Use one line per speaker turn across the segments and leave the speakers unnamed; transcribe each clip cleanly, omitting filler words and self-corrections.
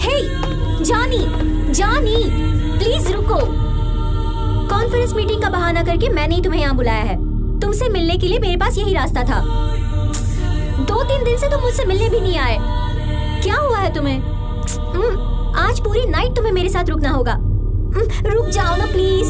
हे जानी, जानी प्लीज रुको। कॉन्फ्रेंस मीटिंग का बहाना करके मैंने ही तुम्हें यहाँ बुलाया है। तुमसे मिलने के लिए मेरे पास यही रास्ता था। 2-3 दिन से तुम मुझसे मिलने भी नहीं आए। क्या हुआ है तुम्हें? आज पूरी नाइट तुम्हें मेरे साथ रुकना होगा। रुक जाओ ना प्लीज।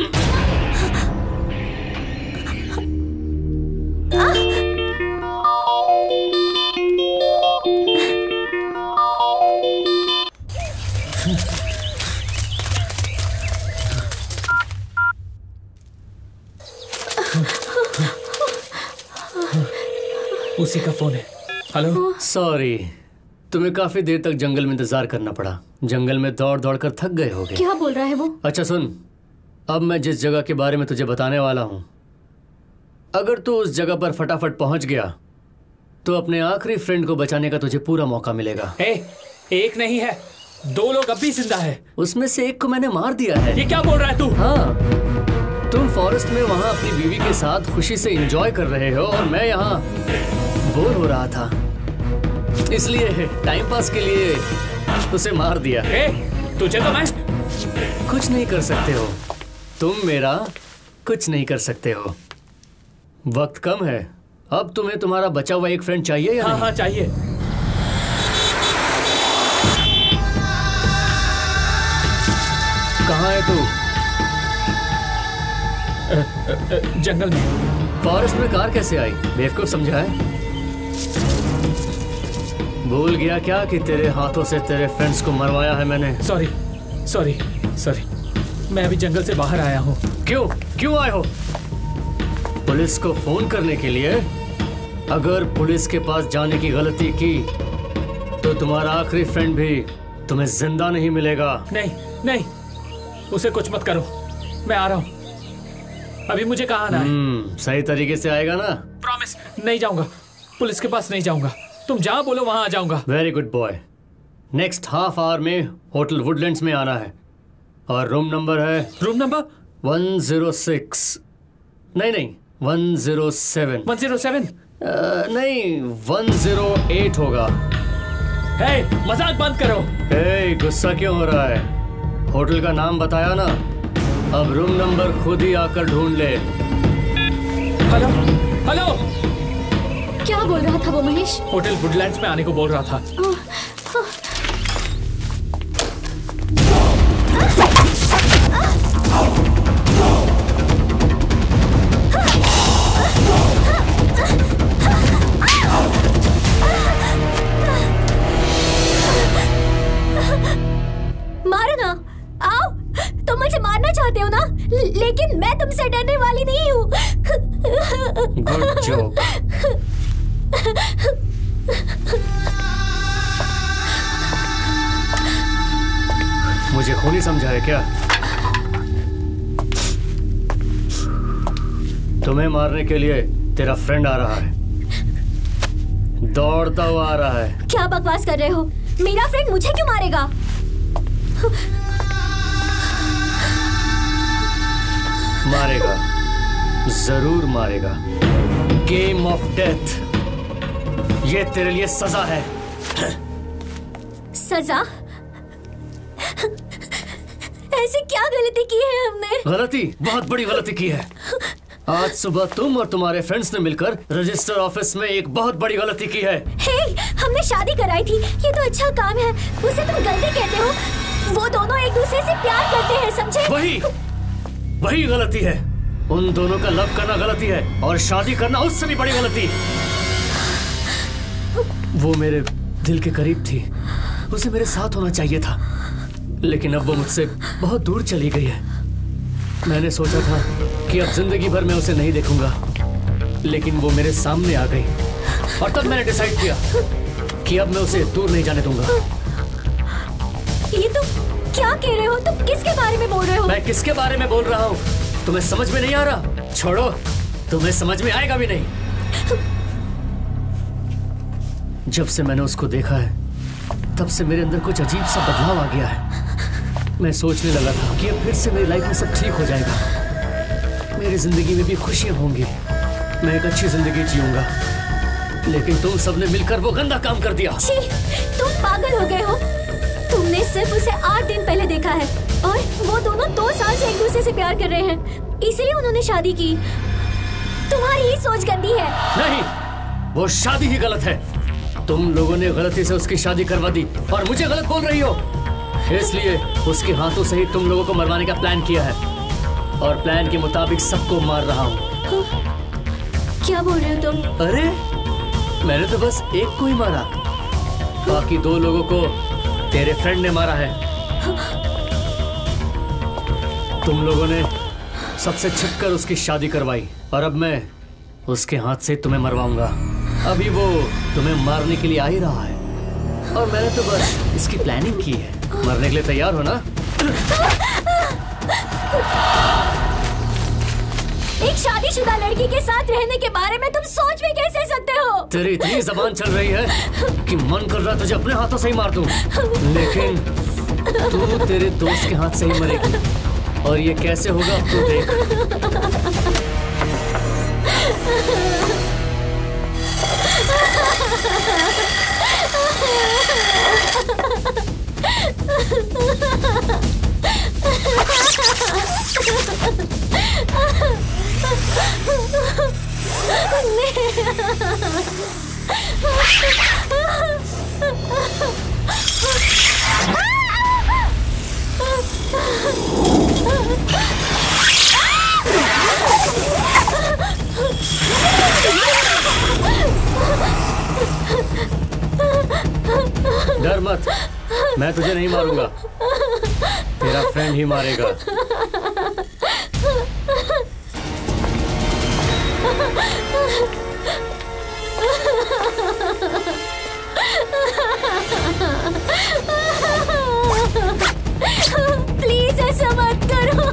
उसी का फोन है। हेलो।
सॉरी, तुम्हें काफी देर तक जंगल में इंतजार करना पड़ा। जंगल में दौड़ दौड़ कर थक गए होगे।
क्या बोल रहा है वो?
अच्छा सुन, अब मैं जिस जगह के बारे में तुझे बताने वाला हूँ, अगर तू उस जगह पर फटाफट पहुंच गया तो अपने आखिरी फ्रेंड को बचाने का तुझे पूरा मौका मिलेगा।
एक नहीं है, 2 लोग अब भी जिंदा है।
उसमें से एक को मैंने मार दिया है।
ये क्या बोल रहा है तू?
हाँ, तुम फॉरेस्ट में वहाँ अपनी बीवी के साथ खुशी से एंजॉय कर रहे हो और मैं यहाँ बोर हो रहा था, इसलिए टाइम पास के लिए उसे मार दिया।
तुझे तो मैं
कुछ नहीं कर सकते हो, तुम मेरा कुछ नहीं कर सकते हो। वक्त कम है, अब तुम्हें तुम्हारा बचा हुआ एक फ्रेंड चाहिए या नहीं?
हाँ चाहिए।
कहाँ है तू?
जंगल में।
फॉरेस्ट में कार कैसे आई? बेवकूफ समझा है? भूल गया क्या कि तेरे हाथों से तेरे फ्रेंड्स को मरवाया है मैंने?
सॉरी सॉरी सॉरी, मैं अभी जंगल से बाहर आया हूँ।
क्यों आए हो? पुलिस को फोन करने के लिए? अगर पुलिस के पास जाने की गलती की तो तुम्हारा आखिरी फ्रेंड भी तुम्हें जिंदा नहीं मिलेगा।
नहीं नहीं, उसे कुछ मत करो, मैं आ रहा हूँ। अभी मुझे कहाँ आना है?
सही तरीके से आएगा ना?
प्रॉमिस। नहीं जाऊंगा, पुलिस के पास नहीं जाऊंगा। तुम जहाँ बोलो वहाँ आ जाऊंगा।
Very good boy. Next half hour में होटल वुडलैंड्स में आना है और रूम नंबर है?
Room number
106। नहीं 107।
107?
नहीं 108 होगा।
मजाक बंद करो।
गुस्सा क्यों हो रहा है? होटल का नाम बताया ना, अब रूम नंबर खुद ही आकर ढूंढ ले।
Hello hello.
क्या बोल रहा था वो महेश?
होटल वुडलैंड्स में आने को बोल रहा था।
मारो ना, आओ। तुम मुझे मारना चाहते हो ना, लेकिन मैं तुमसे डरने वाली नहीं हूँ।
Good job. मुझे खूनी समझा है क्या? तुम्हें मारने के लिए तेरा फ्रेंड आ रहा है, दौड़ता हुआ आ रहा है।
क्या बकवास कर रहे हो? मेरा फ्रेंड मुझे क्यों मारेगा?
मारेगा, जरूर मारेगा। गेम ऑफ डेथ, ये तेरे लिए सजा है।
सजा? ऐसी क्या गलती की है हमने?
गलती? बहुत बड़ी गलती की है। आज सुबह तुम और तुम्हारे फ्रेंड्स ने मिलकर रजिस्टर ऑफिस में एक बहुत बड़ी गलती की है।
हमने शादी कराई थी, ये तो अच्छा काम है, उसे तुम गलती कहते हो? वो दोनों एक दूसरे से प्यार करते हैं, समझे?
वही गलती है। उन दोनों का लव करना गलती है और शादी करना उससे भी बड़ी गलती। वो मेरे दिल के करीब थी, उसे मेरे साथ होना चाहिए था, लेकिन अब वो मुझसे बहुत दूर चली गई है। मैंने सोचा था कि अब जिंदगी भर मैं उसे नहीं देखूंगा, लेकिन वो मेरे सामने आ गई और तब मैंने डिसाइड किया कि अब मैं उसे दूर नहीं जाने दूंगा।
ये तुम क्या कह रहे हो? तुम किसके बारे में बोल रहे हो?
मैं किसके बारे में बोल रहा हूँ तुम्हें समझ में नहीं आ रहा? छोड़ो, तुम्हें समझ में आएगा भी नहीं। जब से मैंने उसको देखा है तब से मेरे अंदर कुछ अजीब सा बदलाव आ गया है। मैं सोचने लगा था कि अब फिर से मेरी लाइफ में सब ठीक हो जाएगा, मेरी जिंदगी में भी खुशियां होंगी, मैं एक अच्छी जिंदगी जीऊंगा, लेकिन तुम सबने मिलकर वो गंदा काम कर दिया।
तुम पागल हो गए हो? तुम तुमने सिर्फ उसे 8 दिन पहले देखा है और वो दोनों 2 साल से एक दूसरे से प्यार कर रहे हैं, इसलिए उन्होंने शादी की। तुम्हारी ही सोच गंदी है।
नहीं, वो शादी ही गलत है। तुम लोगों ने गलती से उसकी शादी करवा दी और मुझे गलत बोल रही हो। इसलिए उसके हाथों से ही तुम लोगों को मरवाने का प्लान किया है और प्लान के मुताबिक सबको मार रहा हूँ।
क्या बोल रहे हो तुम?
अरे मैंने तो बस एक को ही मारा, बाकी 2 लोगों को तेरे फ्रेंड ने मारा है। तुम लोगों ने सबसे छिपकर उसकी शादी करवाई और अब मैं उसके हाथ से तुम्हें मरवाऊंगा। अभी वो तुम्हें मारने के लिए आ ही रहा है और मैंने तो बस इसकी प्लानिंग की है। मरने के लिए तैयार हो ना?
एक शादीशुदा लड़की के साथ रहने के बारे में तुम सोच भी कैसे सकते हो?
तेरी इतनी जबान चल रही है कि मन कर रहा तुझे अपने हाथों से ही मार दूं, लेकिन तू तेरे दोस्त के हाथ से ही मरेगी और ये कैसे होगा अब तू देख। डर मत, मैं तुझे नहीं मारूंगा, तेरा फ्रेंड ही मारेगा।
प्लीज ऐसा मत करो।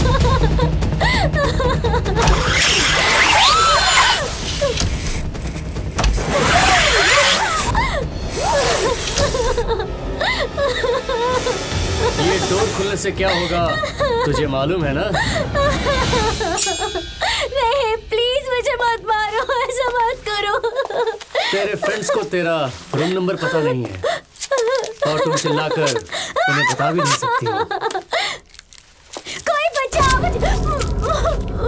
ये डोर खुलने से क्या होगा तुझे मालूम है ना?
नहीं, प्लीज मुझे मत मारो, ऐसा मत करो।
तेरे फ्रेंड्स को तेरा रूम नंबर पता नहीं है और तुम चिल्लाकर उन्हें बता भी नहीं सकती हो।
कोई बचाओ।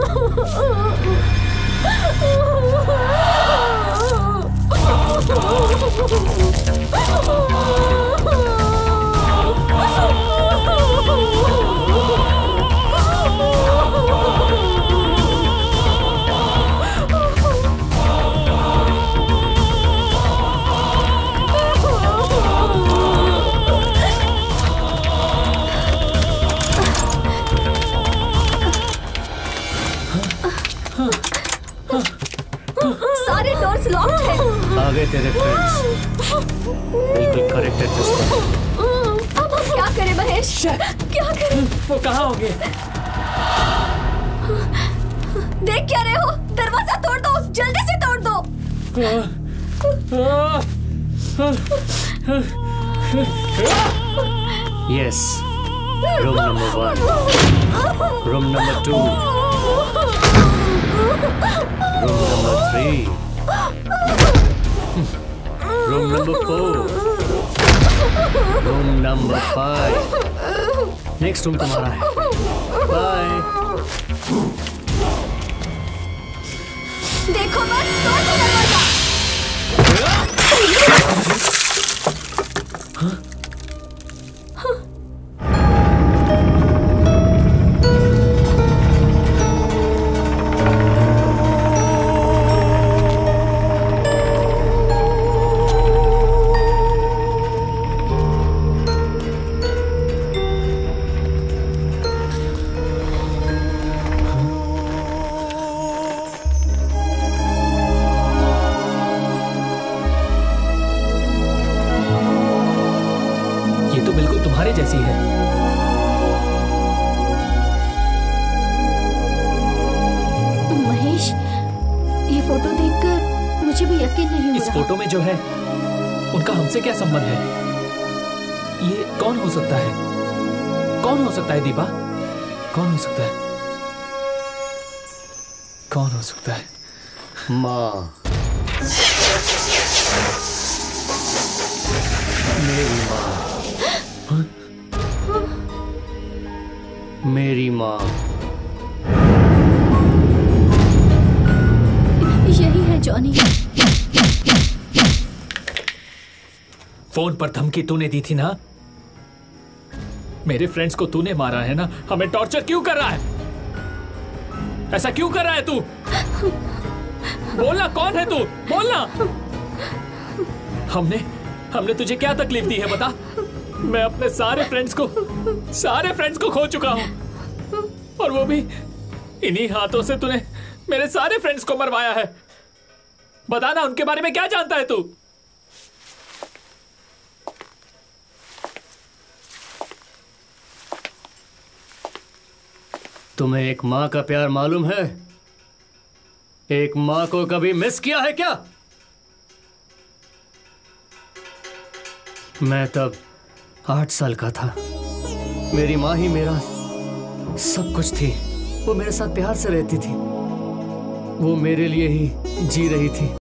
सारे डोर्स लॉक्ड हैं।
आ गए तेरे फ्रेंड्स, बिल्कुल करेक्ट एडजस्टमेंट।
अब हम क्या करें महेश? क्या करें?
वो कहाँ होंगे?
देख क्या रहे हो? दरवाजा तोड़ दो, जल्दी से तोड़ दो।
Yes, room number 1, room number 2, room number 3, room number 4, room number 5। Next room तुम्हारा है। बाय।
देखो मत, तोड़ दो दरवाजा।
जैसी है।
महेश, ये फोटो देखकर मुझे भी यकीन नहीं हो रहा।
इस फोटो में जो है उनका हमसे क्या संबंध है? ये कौन हो सकता है? कौन हो सकता है दीपा? कौन हो सकता है? कौन हो सकता है?
माँ, मेरी माँ। माँ।
यही है जॉनी।
फोन पर धमकी तूने दी थी ना? मेरे फ्रेंड्स को तूने मारा है ना? हमें टॉर्चर क्यों कर रहा है? ऐसा क्यों कर रहा है तू? बोलना, कौन है तू? बोलना। हमने तुझे क्या तकलीफ दी है बता? मैं अपने सारे फ्रेंड्स को खो चुका हूं, और वो भी इन्हीं हाथों से तूने मेरे सारे फ्रेंड्स को मरवाया है। बताना, उनके बारे में क्या जानता है तू?
तुम्हें एक माँ का प्यार मालूम है? एक माँ को कभी मिस किया है क्या? मैं तब 8 साल का था। मेरी माँ ही मेरा सब कुछ थी। वो मेरे साथ प्यार से रहती थी। वो मेरे लिए ही जी रही थी।